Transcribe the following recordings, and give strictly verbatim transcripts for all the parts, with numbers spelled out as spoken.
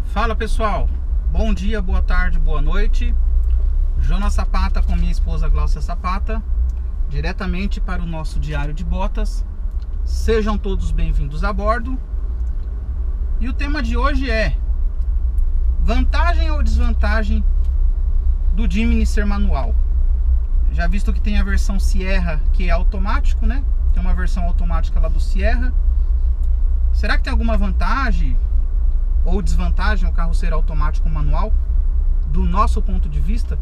Fala pessoal, bom dia, boa tarde, boa noite. Jonas Zapata com minha esposa Glaucia Zapata, diretamente para o nosso diário de botas. Sejam todos bem-vindos a bordo. E o tema de hoje é: vantagem ou desvantagem do Jimny ser manual? Já visto que tem a versão Sierra, que é automático, né? Tem uma versão automática lá do Sierra. Será que tem alguma vantagem ou desvantagem o carro ser automático ou manual, do nosso ponto de vista?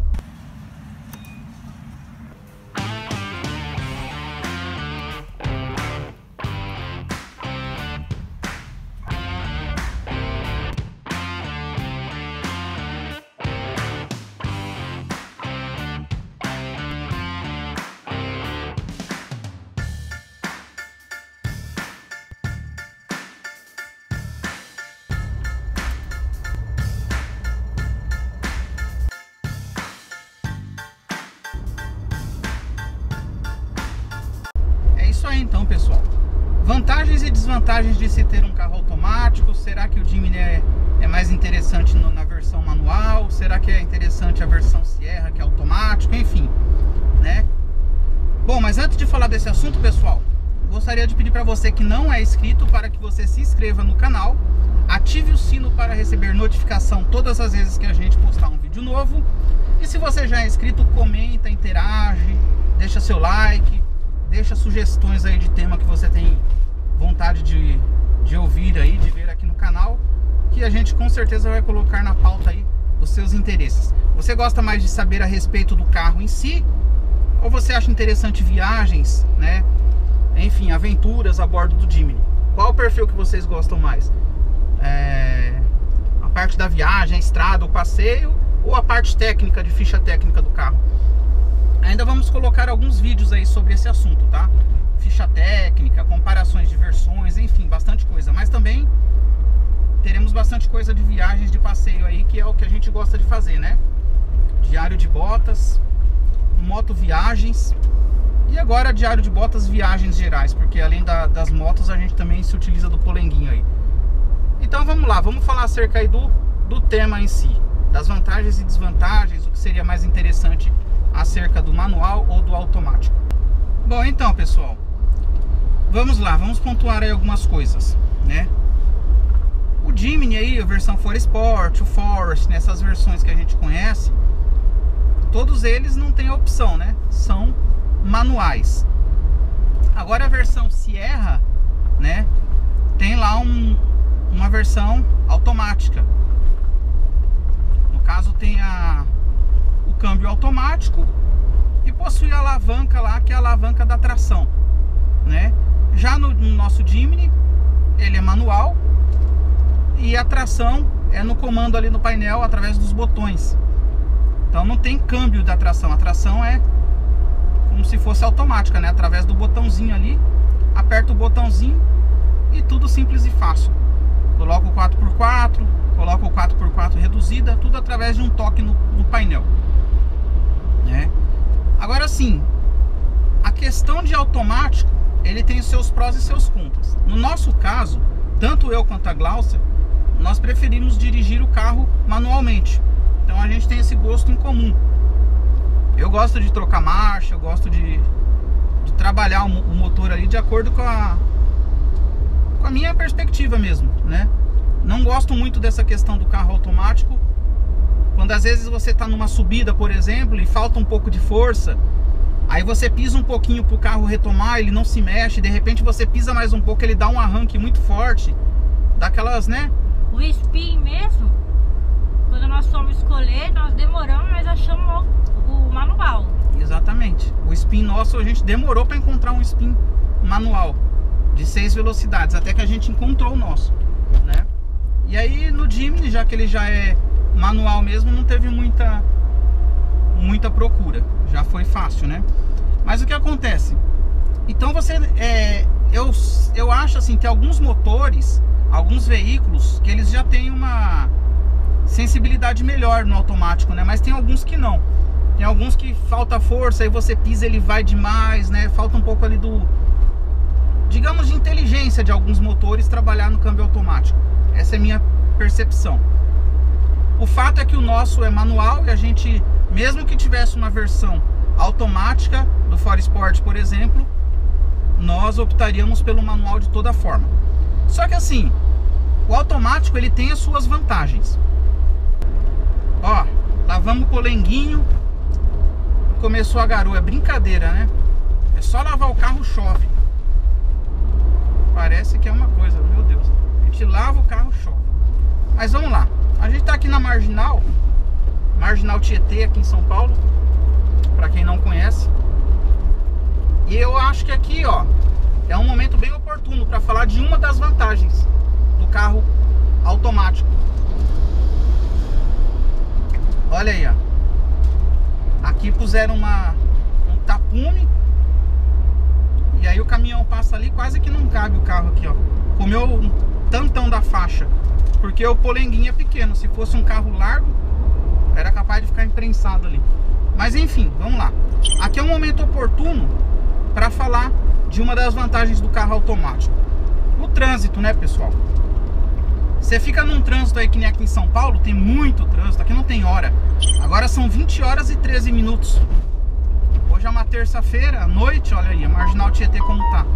Isso aí então, pessoal. Vantagens e desvantagens de se ter um carro automático. Será que o Jimny é, é mais interessante no, na versão manual? Será que é interessante a versão Sierra, que é automático? Enfim, né? Bom, mas antes de falar desse assunto, pessoal, gostaria de pedir para você que não é inscrito para que você se inscreva no canal, ative o sino para receber notificação todas as vezes que a gente postar um vídeo novo. E se você já é inscrito, comenta, interage, deixa seu like, deixa sugestões aí de tema que você tem vontade de, de ouvir aí, de ver aqui no canal, que a gente com certeza vai colocar na pauta aí os seus interesses. Você gosta mais de saber a respeito do carro em si, ou você acha interessante viagens, né? Enfim, aventuras a bordo do Jimny? Qual o perfil que vocês gostam mais? É... a parte da viagem, a estrada, o passeio, ou a parte técnica, de ficha técnica do carro? Ainda vamos colocar alguns vídeos aí sobre esse assunto, tá? Ficha técnica, comparações de versões, enfim, bastante coisa. Mas também teremos bastante coisa de viagens, de passeio aí, que é o que a gente gosta de fazer, né? Diário de botas, moto viagens e agora diário de botas viagens gerais, porque além da, das motos a gente também se utiliza do polenguinho aí. Então vamos lá, vamos falar acerca aí do, do tema em si, das vantagens e desvantagens, o que seria mais interessante acerca do manual ou do automático. Bom, então pessoal, vamos lá, vamos pontuar aí algumas coisas, né? O Jimny aí, a versão For Sport, o Forest, nessas versões que a gente conhece, todos eles não tem opção, né? São manuais. Agora a versão Sierra, né? Tem lá um, uma versão automática. No caso tem a o câmbio automático e possui a alavanca lá, que é a alavanca da tração, né? Já no, no nosso Jimny, ele é manual e a tração é no comando ali no painel através dos botões. Então não tem câmbio da tração, a tração é como se fosse automática, né? Através do botãozinho ali, aperta o botãozinho e tudo simples e fácil. Coloca o quatro por quatro, coloca o quatro por quatro reduzida, tudo através de um toque no, no painel. É. Agora sim, a questão de automático, ele tem os seus prós e seus contras. No nosso caso, tanto eu quanto a Glaucia, nós preferimos dirigir o carro manualmente. Então a gente tem esse gosto em comum. Eu gosto de trocar marcha, eu gosto de, de trabalhar o, o motor ali de acordo com a, com a minha perspectiva mesmo, né? Não gosto muito dessa questão do carro automático. Quando às vezes você está numa subida, por exemplo, e falta um pouco de força, aí você pisa um pouquinho para o carro retomar, ele não se mexe, de repente você pisa mais um pouco, ele dá um arranque muito forte, daquelas, né? O spin mesmo, quando nós fomos escolher, nós demoramos, mas achamos o manual. Exatamente. O spin nosso, a gente demorou para encontrar um spin manual de seis velocidades, até que a gente encontrou o nosso, né? E aí no Jimny, já que ele já é manual mesmo, não teve muita muita procura, já foi fácil, né? Mas o que acontece? Então você é, eu, eu acho assim que alguns motores, alguns veículos, que eles já têm uma sensibilidade melhor no automático, né? Mas tem alguns que não. Tem alguns que falta força, aí você pisa, ele vai demais, né? Falta um pouco ali do, digamos, de inteligência de alguns motores trabalhar no câmbio automático. Essa é a minha percepção. O fato é que o nosso é manual e a gente, mesmo que tivesse uma versão automática do Ford Sport, por exemplo, nós optaríamos pelo manual de toda forma. Só que assim, o automático ele tem as suas vantagens. Ó, lavamos o polenguinho, começou a garoa, é brincadeira, né? É só lavar o carro, chove. Parece que é uma coisa, meu Deus. A gente lava o carro, chove. Mas vamos lá. A gente tá aqui na Marginal, Marginal Tietê, aqui em São Paulo, pra quem não conhece. E eu acho que aqui, ó, é um momento bem oportuno para falar de uma das vantagens do carro automático. Olha aí, ó. Aqui puseram uma, um tapume. E aí o caminhão passa ali, quase que não cabe o carro aqui, ó. Comeu um tantão da faixa. Porque o polenguinho é pequeno. Se fosse um carro largo, era capaz de ficar imprensado ali. Mas enfim, vamos lá. Aqui é um momento oportuno para falar de uma das vantagens do carro automático. O trânsito, né, pessoal? Você fica num trânsito aí que nem aqui em São Paulo, tem muito trânsito, aqui não tem hora. Agora são vinte horas e treze minutos. Hoje é uma terça-feira, à noite, olha aí, a Marginal Tietê como tá.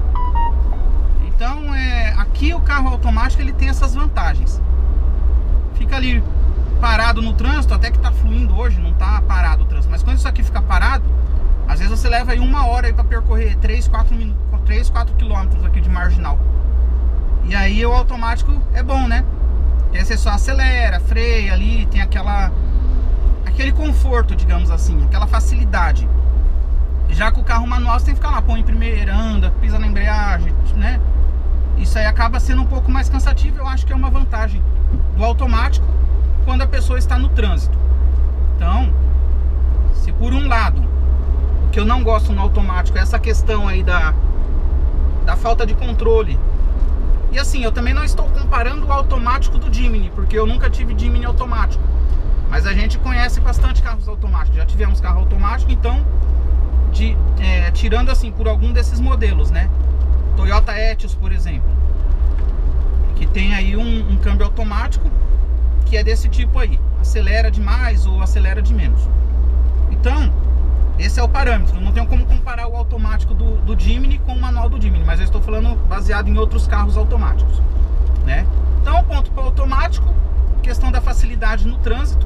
Então, é, aqui o carro automático ele tem essas vantagens. Fica ali parado no trânsito, até que tá fluindo hoje, não tá parado o trânsito. Mas quando isso aqui fica parado, às vezes você leva aí uma hora aí para percorrer três, quatro minutos, três, quatro quilômetros aqui de Marginal. E aí o automático é bom, né? Porque você só acelera, freia ali, tem aquela aquele conforto, digamos assim, aquela facilidade. Já que o carro manual você tem que ficar lá, põe em primeira, anda, pisa na embreagem, né? Isso aí acaba sendo um pouco mais cansativo. Eu acho que é uma vantagem do automático quando a pessoa está no trânsito. Então, se por um lado o que eu não gosto no automático é essa questão aí da, da falta de controle. E assim, eu também não estou comparando o automático do Jimny, porque eu nunca tive Jimny automático. Mas a gente conhece bastante carros automáticos. Já tivemos carro automático, então de, é, tirando assim por algum desses modelos, né? Toyota Etios, por exemplo, que tem aí um, um câmbio automático que é desse tipo aí, acelera demais ou acelera de menos. Então, esse é o parâmetro. Não tenho como comparar o automático do, do Jimny com o manual do Jimny, mas eu estou falando baseado em outros carros automáticos, né? Então, ponto para o automático, questão da facilidade no trânsito,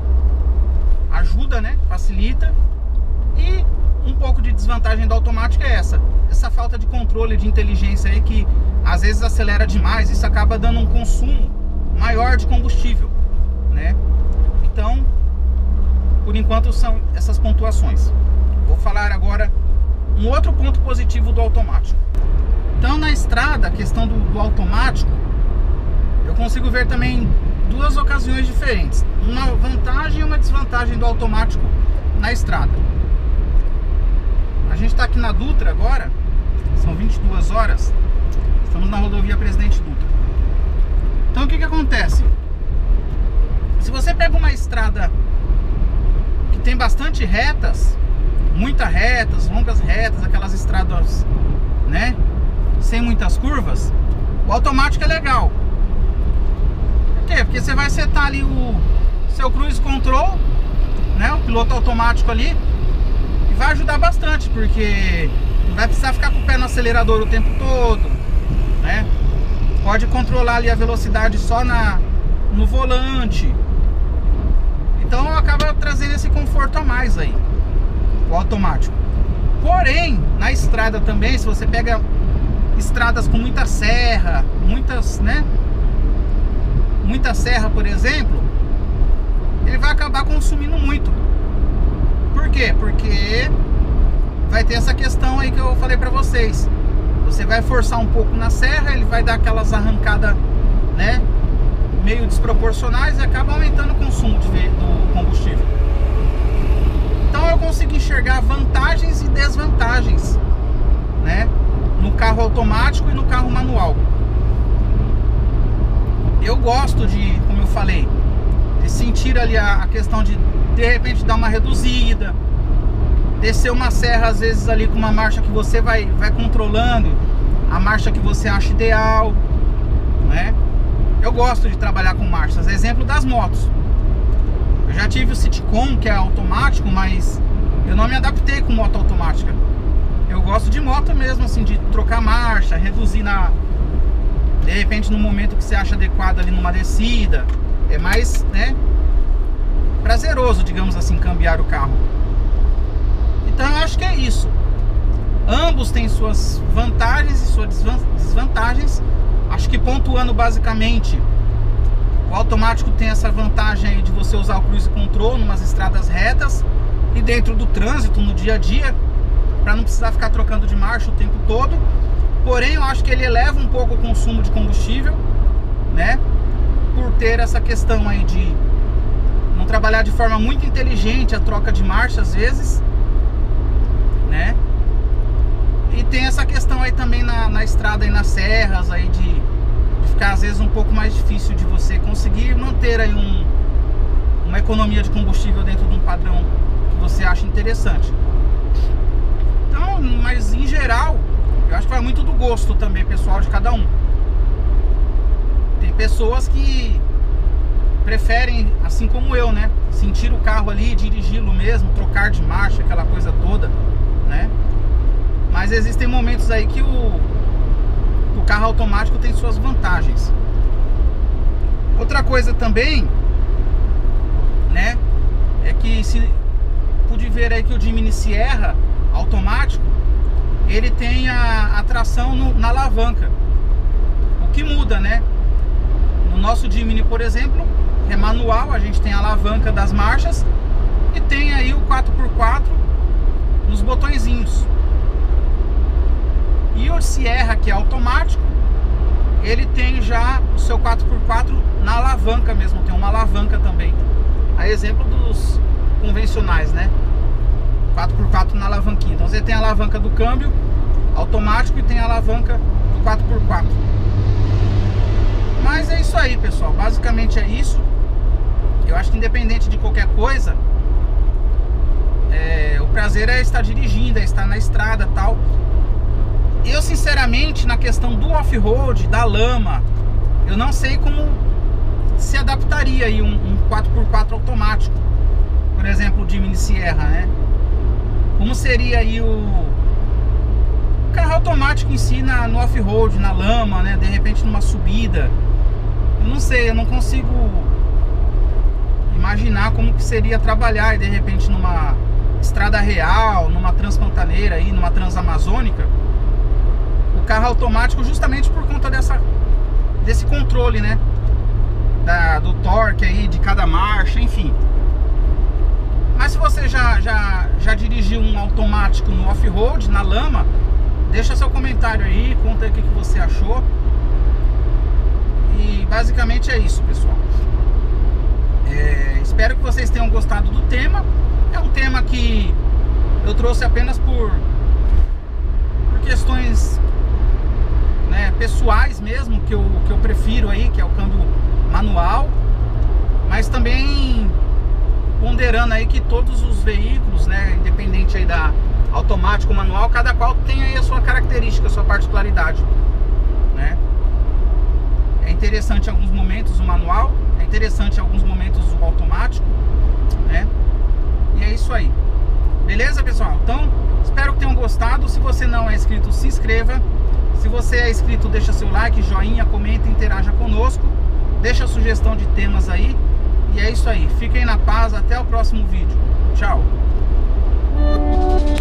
ajuda, né? Facilita. E um pouco de desvantagem do automático é essa, essa falta de controle, de inteligência aí, que às vezes acelera demais. Isso acaba dando um consumo maior de combustível, né? Então, por enquanto são essas pontuações. Vou falar agora um outro ponto positivo do automático. Então, na estrada, a questão do, do automático, eu consigo ver também duas ocasiões diferentes, uma vantagem e uma desvantagem do automático na estrada. A gente está aqui na Dutra agora, são vinte e duas horas, estamos na rodovia Presidente Dutra. Então o que que acontece? Se você pega uma estrada que tem bastante retas, muitas retas, longas retas, aquelas estradas, né, sem muitas curvas, o automático é legal. Por quê? Porque você vai setar ali o seu cruise control, né, o piloto automático ali, e vai ajudar bastante, porque não vai precisar ficar com o pé no acelerador o tempo todo, né? Pode controlar ali a velocidade só na, no volante. Então acaba trazendo esse conforto a mais aí, o automático. Porém, na estrada também, se você pega estradas com muita serra, muitas, né? Muita serra, por exemplo, ele vai acabar consumindo muito. Por quê? Porque vai ter essa questão aí que eu falei pra vocês. Você vai forçar um pouco na serra, ele vai dar aquelas arrancadas, né, meio desproporcionais, e acaba aumentando o consumo de, do combustível. Então eu consigo enxergar vantagens e desvantagens, né, no carro automático e no carro manual. Eu gosto de, como eu falei, de sentir ali a, a questão de de repente dar uma reduzida, descer uma serra às vezes ali com uma marcha que você vai, vai controlando, a marcha que você acha ideal, né? eu gosto de trabalhar com marchas. Exemplo das motos. Eu já tive o Citicon, que é automático, mas eu não me adaptei com moto automática. Eu gosto de moto mesmo, assim, de trocar marcha, reduzir na... De repente, no momento que você acha adequado ali numa descida. É mais, né, prazeroso, digamos assim, cambiar o carro. Então eu acho que é isso. Ambos têm suas vantagens e suas desvantagens. Acho que pontuando basicamente, o automático tem essa vantagem aí de você usar o cruise control numas estradas retas e dentro do trânsito, no dia a dia, para não precisar ficar trocando de marcha o tempo todo. Porém, eu acho que ele eleva um pouco o consumo de combustível, né? Por ter essa questão aí de não trabalhar de forma muito inteligente a troca de marcha às vezes, né? E tem essa questão aí também na, na estrada e nas serras aí de, de ficar às vezes um pouco mais difícil de você conseguir manter aí um, uma economia de combustível dentro de um padrão que você acha interessante. Então, mas em geral, eu acho que vai muito do gosto também pessoal de cada um. Tem pessoas que preferem, assim como eu, né, sentir o carro ali, dirigi-lo mesmo, trocar de marcha, aquela coisa toda, né? Mas existem momentos aí que o, o carro automático tem suas vantagens. Outra coisa também, né, é que se pude ver aí que o Jimny Sierra automático, ele tem a, a tração no, na alavanca. O que muda, né? No nosso Jimny, por exemplo, é manual, a gente tem a alavanca das marchas e tem aí o quatro por quatro nos botõezinhos. E o Sierra, que é automático, ele tem já o seu quatro por quatro na alavanca mesmo, tem uma alavanca também. A exemplo dos convencionais, né? quatro por quatro na alavanquinha. Então você tem a alavanca do câmbio automático e tem a alavanca do quatro por quatro. Mas é isso aí, pessoal. Basicamente é isso. Eu acho que independente de qualquer coisa, é, o prazer é estar dirigindo, é estar na estrada e tal. Eu sinceramente, na questão do off-road, da lama, eu não sei como se adaptaria aí um, um quatro por quatro automático. Por exemplo, o Jimny Sierra, né? Como seria aí o, o carro automático em si na, no off-road, na lama, né? De repente numa subida. Eu não sei, eu não consigo imaginar como que seria trabalhar e de repente numa estrada real, numa transpantaneira aí, numa transamazônica, o carro automático, justamente por conta dessa, desse controle, né? Da, do torque aí, de cada marcha, enfim. Mas se você já, já, já dirigiu um automático no off-road, na lama, deixa seu comentário aí, conta aí o que, que você achou. E basicamente é isso, pessoal. É, espero que vocês tenham gostado do tema. É um tema que eu trouxe apenas por, por questões, né, pessoais mesmo, que eu, que eu prefiro aí, que é o câmbio manual. Mas também ponderando aí que todos os veículos, né, independente aí da automático ou manual, cada qual tem aí a sua característica, a sua particularidade, né? É interessante em alguns momentos o manual, é interessante em alguns momentos o automático, né? E é isso aí. Beleza, pessoal? Então, espero que tenham gostado. Se você não é inscrito, se inscreva. Se você é inscrito, deixa seu like, joinha, comenta, interaja conosco. Deixa a sugestão de temas aí. E é isso aí. Fiquem na paz. Até o próximo vídeo. Tchau.